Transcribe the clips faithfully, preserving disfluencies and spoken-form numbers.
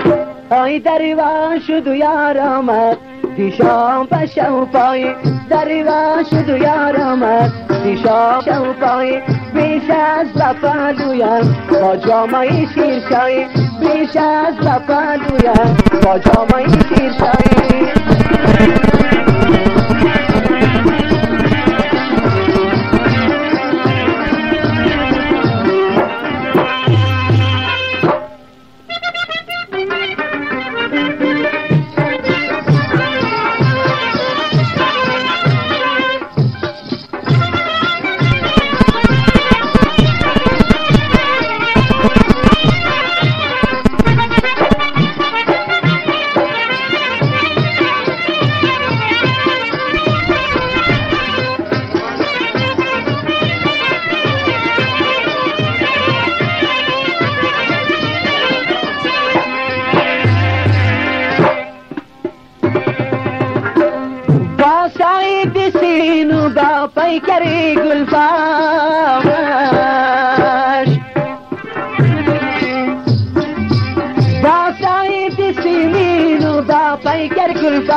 آی دریوا شد و یار آمد دیشام پشم پای دریوا شد و یار آمد دیشام پشم پای بیش از وفادویم با جامعی شیر شای بیش از وفادویم با جامعی شیر شای با پیکری گلفامش با سعید سیمین و با پیکر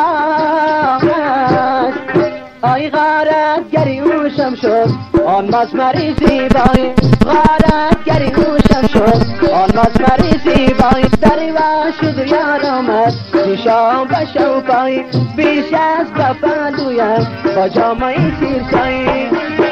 گلفامش آی غارت گری اوشم شد آن مزمری زیبای غارت گری اوشم شد آن مزمری زیبای دریوا شد و یار آمد دیشام بشو پای بیش از وفادویم با جامعی سیر شای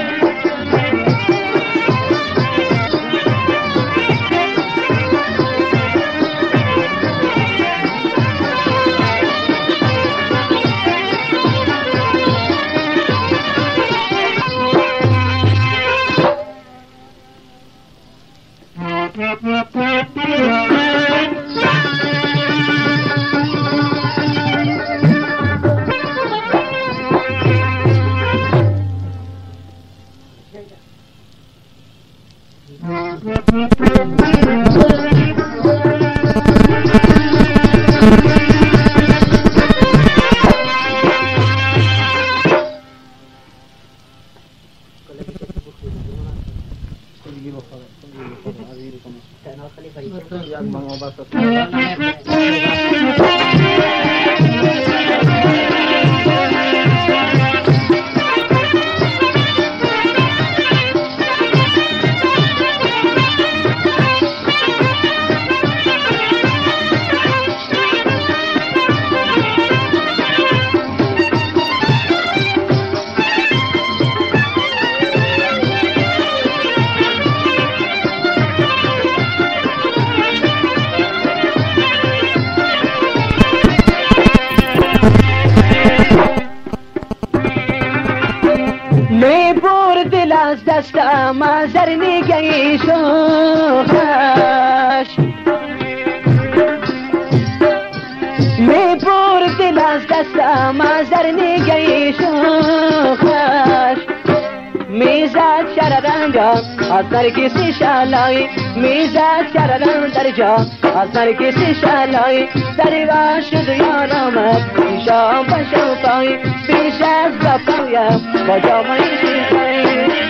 از دستم ازر نگهی شوخش می بر دل از دستم ازر نگهی شوخش میزد شررنگا از نرگسی شلایی میزد شررنگ در جا از نرگسی شلایی دریوا شد یار آمد دیشام بشم پای بیش از وفایم با جامعی شیرشایی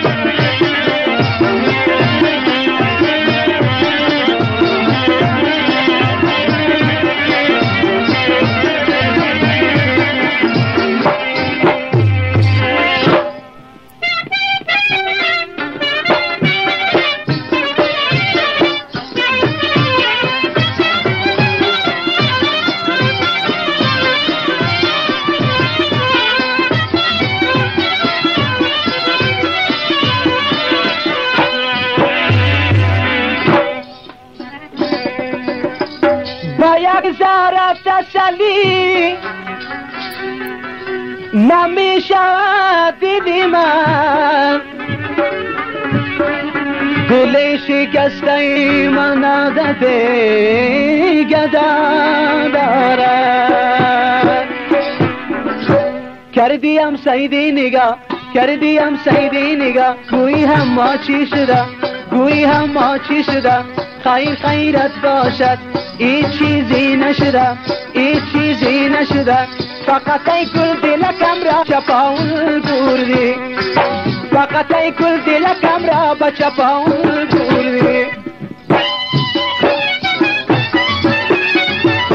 ضرب تسلی نمیشود دیدی من دل شکسته من عادت گدا دارد کردیم سیدی نگاه کردیم سیدی نگاه گویی هم ما چی شده گویی هم ما چی شده خیر خیرت باشد هیچ چیزی نشده هیچ چیزی نشده فقط ای کل دلکم را چپاول بردی فقط ای کل دلکم را به چپاول بردی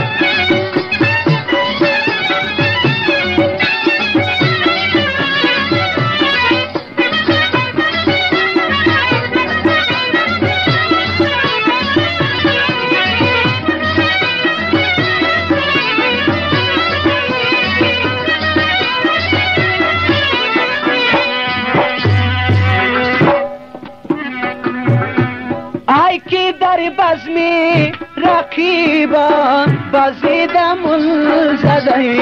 در بزمی رقیبان بازیدم زده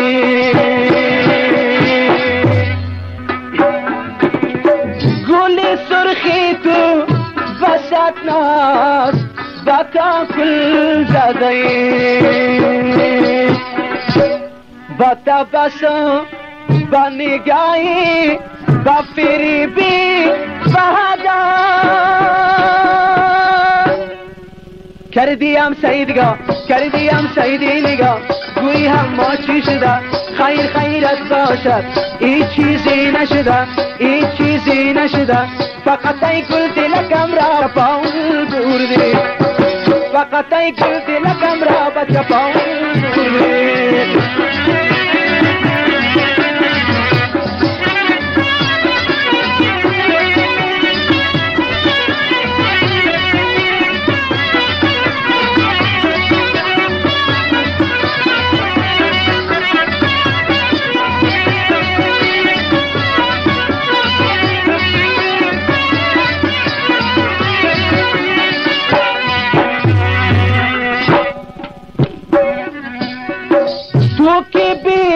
گل سرخی تو وسط ناز با کل زده با تبسم با نگاهی با فریبی با کردیم سیدگاه کردیم سیدی نگاه گویی هم ما چی شده خیر خیرت باشد این چیزی نشده این چیزی نشده فقط ای گل دلکم را پاول بردی فقط ای گل دلکم را بچه پاول بردی تو که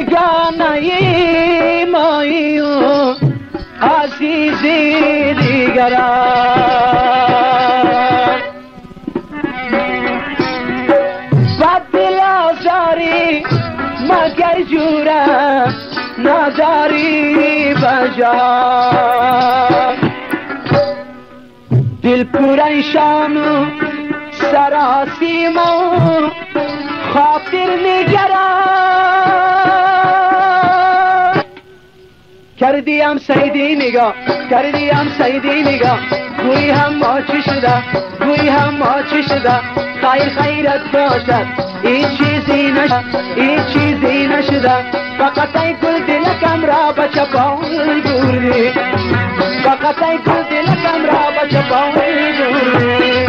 بیگانه مایی و عزیزی دیگران بد دل آزاری مگر جورم نازاری بجان دل پریشان و سراسیم و خاطر نگران کردیم سیدی نگاه کردیم سیدی نگاه گویی هم ما چی شده گویی هم ما چی شده خیر خیرت باشد این چیزی نشده این چیزی نشده فقط ای گل دلکم را بچه پاول بردی فقط ای گل دلکم را بچه پاول بردی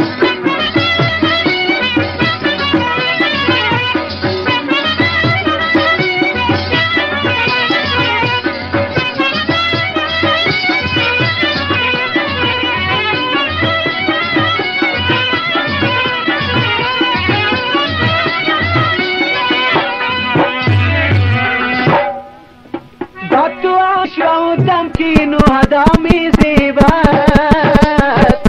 تمكين وهدامي زيبات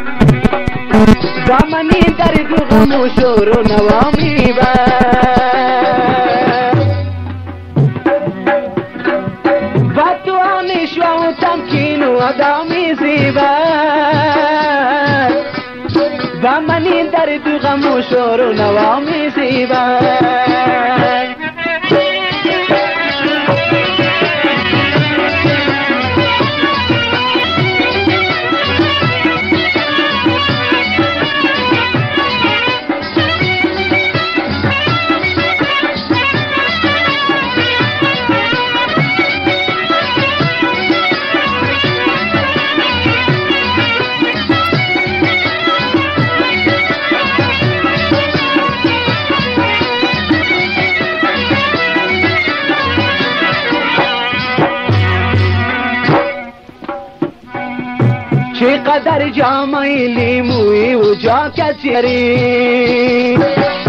زمني درد وغم وشور ونوامي بات فتواني شوى وتمكين وهدامي زيبات زمني درد وغم وشور ونوامي زيبات چقدر جامعی لیموی و جا کچری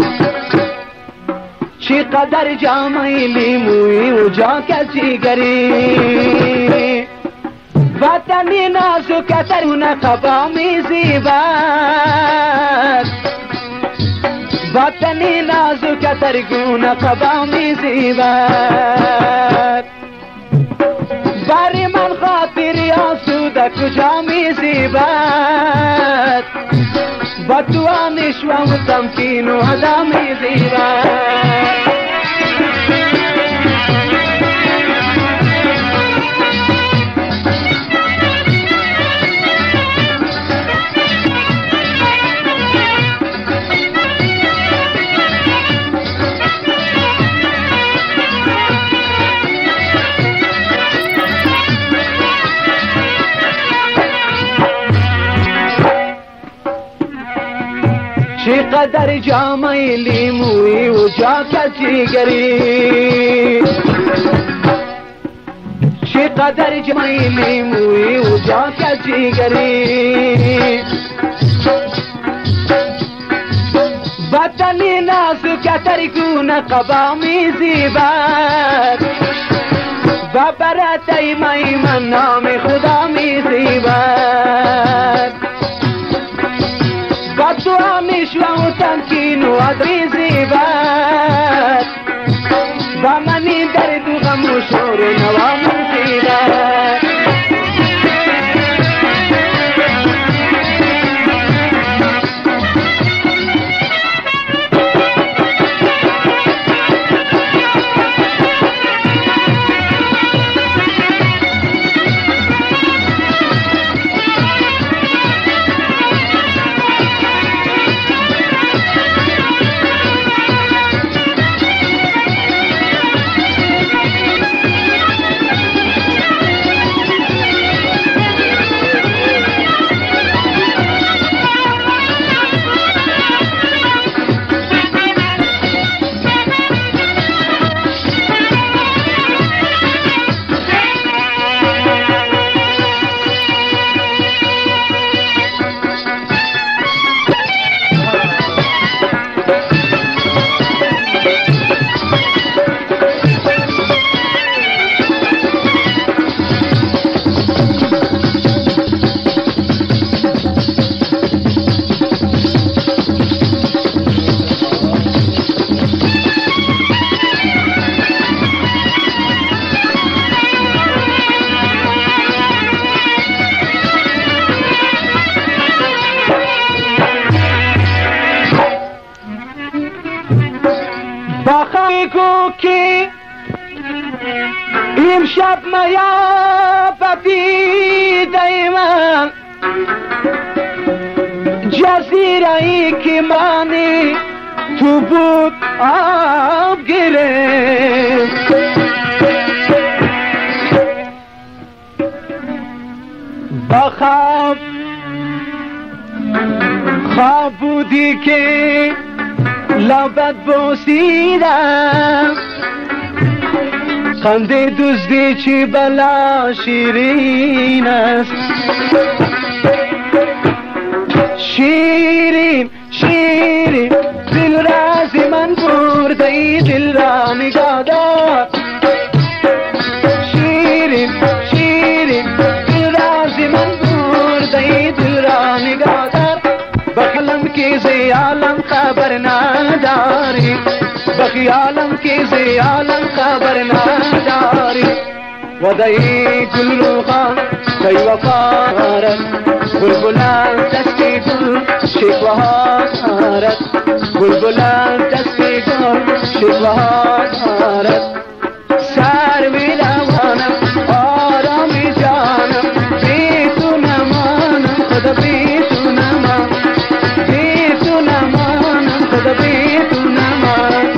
چقدر جامعی لیموی و جا کچری وطنی نازو کترون قبامی زیبت وطنی نازو کترگون قبامی زیبت باری من خاطری آسوده کجا می زیبد با تو آنشوه و تمکین و هدا می زیبد چقدر جامعی لیموی و جا کچیگری چقدر جامعی لیموی و جا کچیگری بدنی نازکتر گونه قبا می زیبد و برد ایمه من نام خدا می زیبد و تو همیش و تمکین و عدری زیبد و منی درد و غم و شور و نوا می زیبد بگو که امشب میا بدیده من جزیره ای که منی تو بود آب گرفت با خواب خواب بودی که لبت بوسیدم خنده دزدی چی بلا شیرین است شیرین شیرین دل راز من برده ای دل را نگاه دار شیرین شیرین دل راز من برده ای دل را نگاه دار بخلم کی زی عالم خبر نداری بخیالم کی زی عالم خبر نداری ودای گل روخان کی وفارت بلبلان دستی گل شکوها دارد بلبلان دستی گل شکوها دارد سروی روانم آرامی جانم بی تو نمانم خدا بی تو نمانم بی تو نمانم خدا بی تو نمانم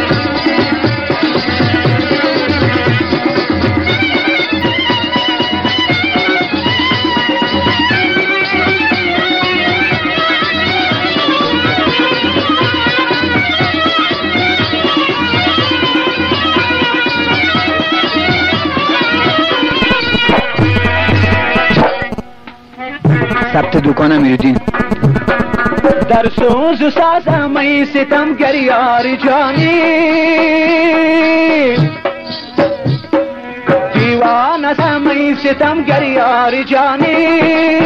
ثبت دکان امیرالدین در سوز و سازم ای ستمگر یار جانی دیوانه سم ای ستمگر یار جانی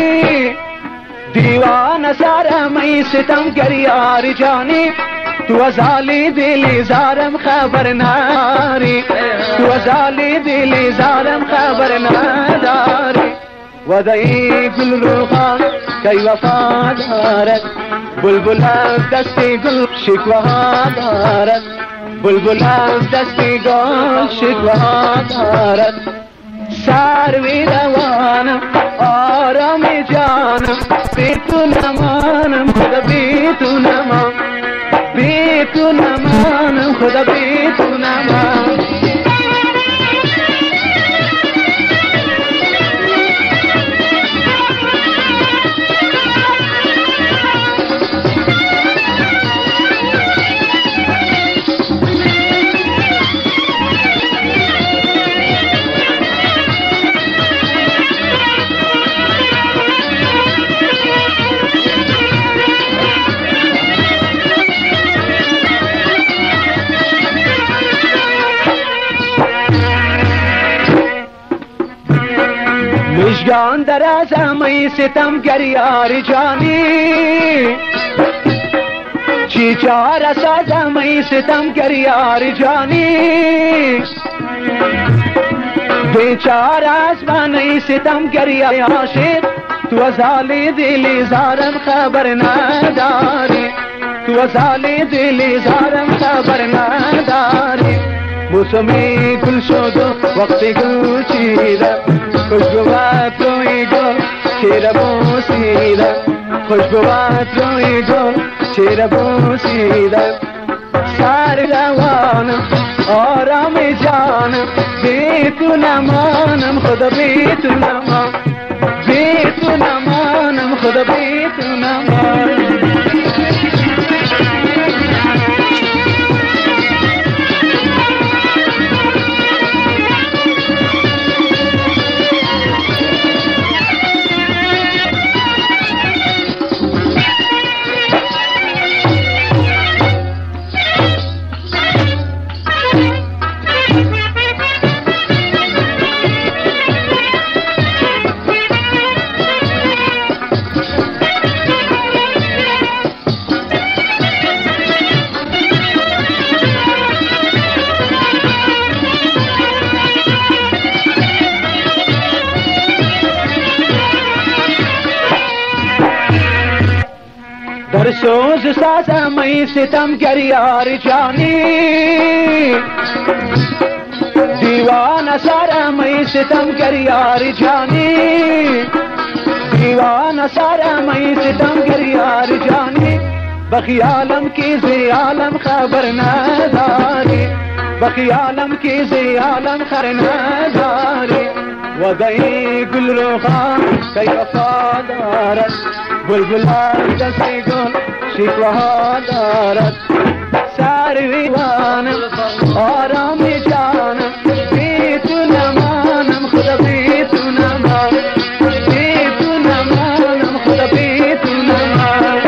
دیوانه سرم ای ستمگر یار جانی تو از حال دل زارم خبر نداری تو از حال دل زارم خبر نداری ودای گل روخان کی وفا دارد بلبل از دستی گل شکوه دارد بلبل از دستی گل شکوه دارد سروی روانم آرامی جانم بی تو نمانم خدا بی تو نمانم بی تو نمانم خدا بی تو نمانم جان در از همه ستم گریار جانی چی چار از همه ستم گریار جانی بیچار از من ستم گریار عاشق تو از حال دلی زارم خبر نداری تو از حال دلی زارم خبر نداری موسمی گل شد و وقتی گل چیدم خوشبوات روی گل چیره بوسیدم خوشبوات روی گل چیره بوسیدم سر روانم آرام جانم بی تو نمانم خدا بی تو نمانم بی تو نمانم خدا بی تو نمانم در سوز سازم ای ستم گریار جانی دیوان سرم ای ستم گریار جانی دیوان سرم ای ستم گریار جانی بخیالم کی زیالم خبر نداری بخیالم کی زیالم خبر نداری و دای گل روخان کی وفا دارد بلبلان دستی گل شکوها دارد سرویوانم آرام جانم بی تو نمانم خدا بی تو نمانم بی تو نمانم خدا بی تو نمانم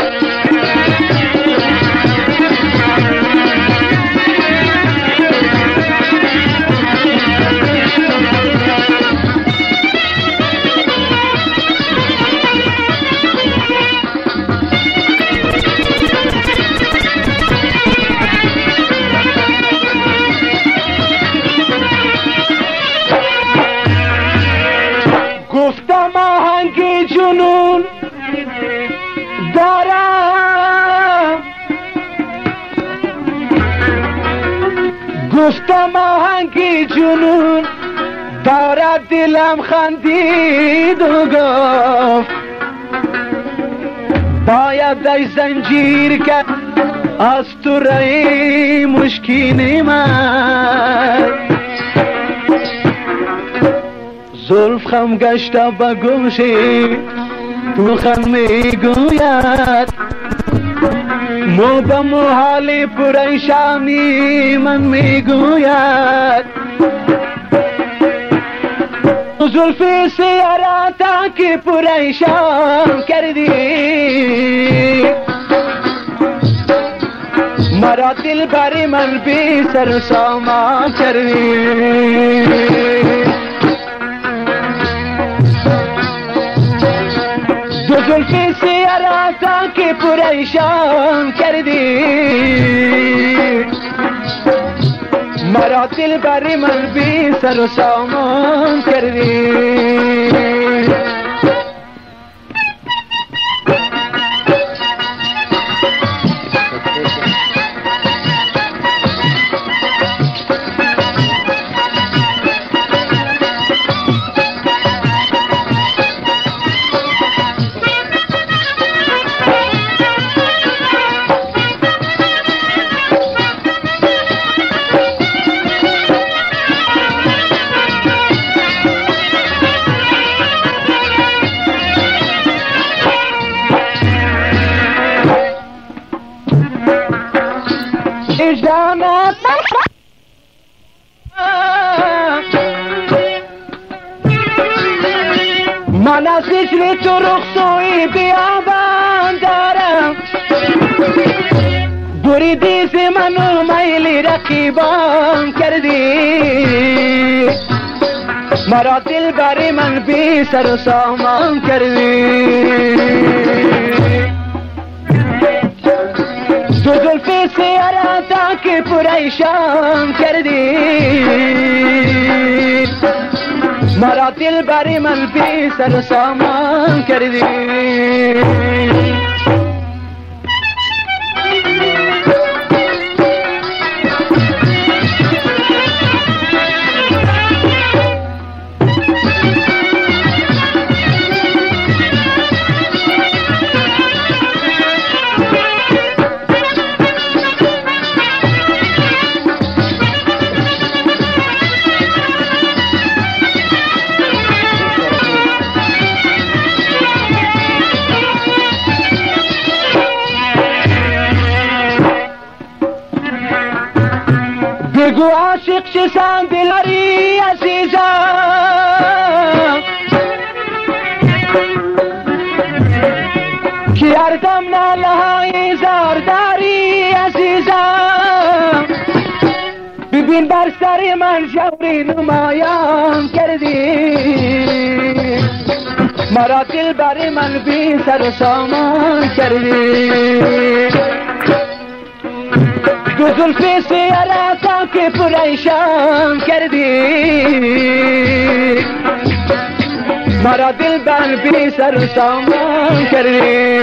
گفتم آهنگ جنون دارم گفتم آهنگ جنون دارد دلم خندید و گفت باید در زنجیر کرد از تو رای مشکین من زلف خم گشته به گوشی تو خم میگوید مو به محال پریشانی من میگوید زلف سیارتا که پریشان کردی مرا دل بر من بی سر و سامان کردی دو زلفی سیاراتا که پریشان کردی مرا دل بر من بی سر و سامان کردی جانت من از هجر تو رخصوی بیابان دارم بریدی ز منو میل رقیبان کردی مرا دل بر من بی سر و سامان کردی دو زلف سیاره تا که پریشان کردی مرا دل بر من بی سر و سامان کردی بگو عاشق چسان دلاری عزیزم که هردم ناله های زارداری عزیزم ببین بر سر من جوری نمایان کردی مرا دل بر من بی سر و سامان کردی دو زلف سیاره تا که پریشان کردی مرا دل بر بی سر و سامان کردی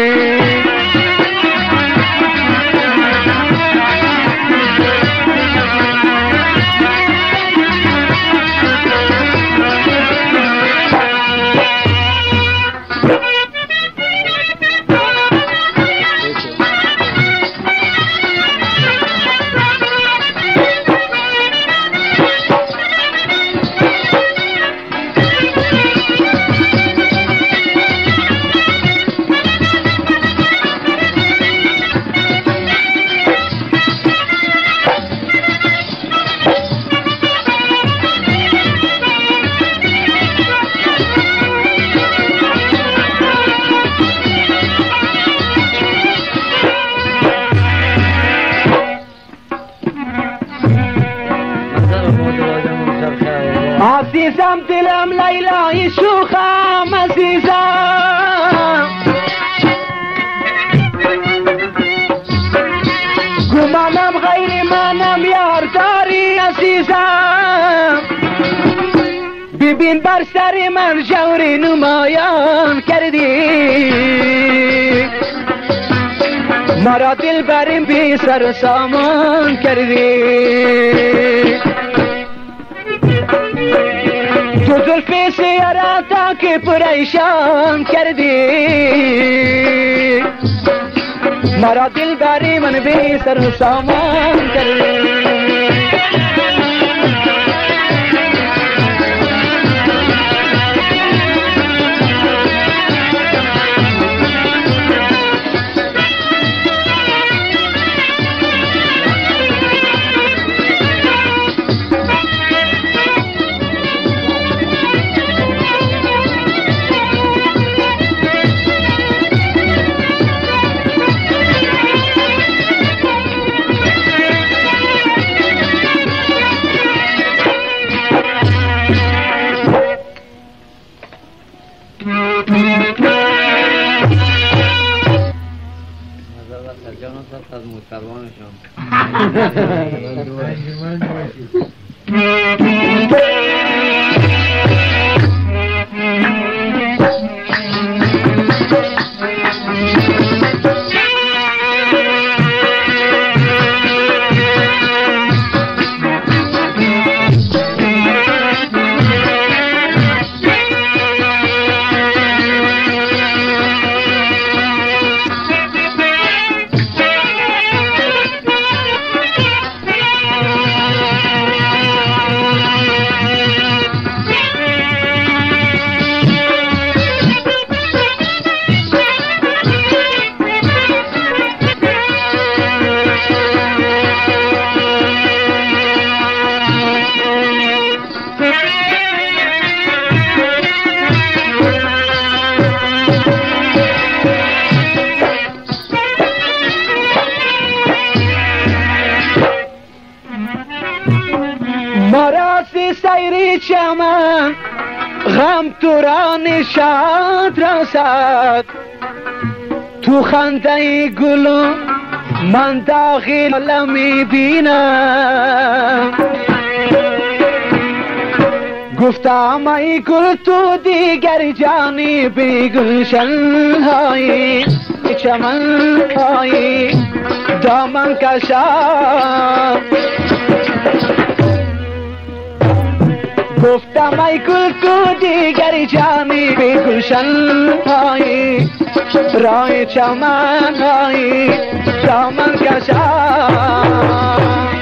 عزیزم دلم لیلای شوخم عزیزم گمانم غیر منم یار داری عزیزم ببین بر سر من جوری نمایان کردی مرا دل بریم بی سر و سامان کردی تو زلف سیاره تا که پریشان کردی مرا دل بری من بی سر و سامان کردی از مصطبانشان مراسی سیری چمن غم تو را نشاد رسد تو خنده گل من داخل میبینم گفتم ای گل تو دیگر جانی بی گلشن های چمن های دامن کشم گفتم ای گل تو دیگر جانی بی گلشن های رای چمن های دامن کشم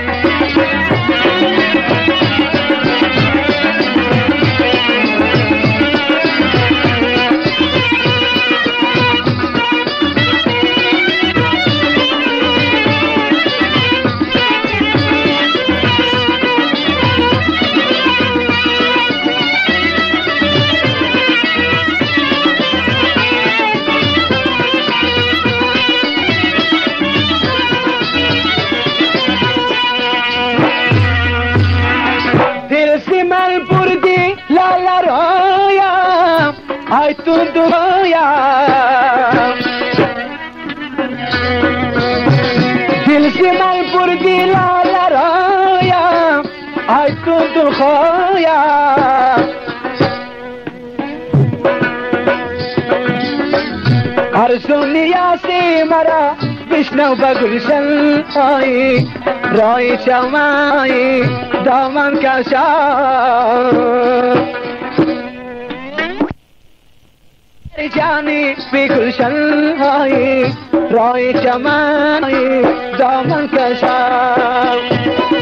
ay tu duya dil se mal por dila la raya ay tu duya arzunia se mara vishnu bagulshan ay rai chamai daman kasha जाने पे गुलशन आए राय चमन आए दामन कशा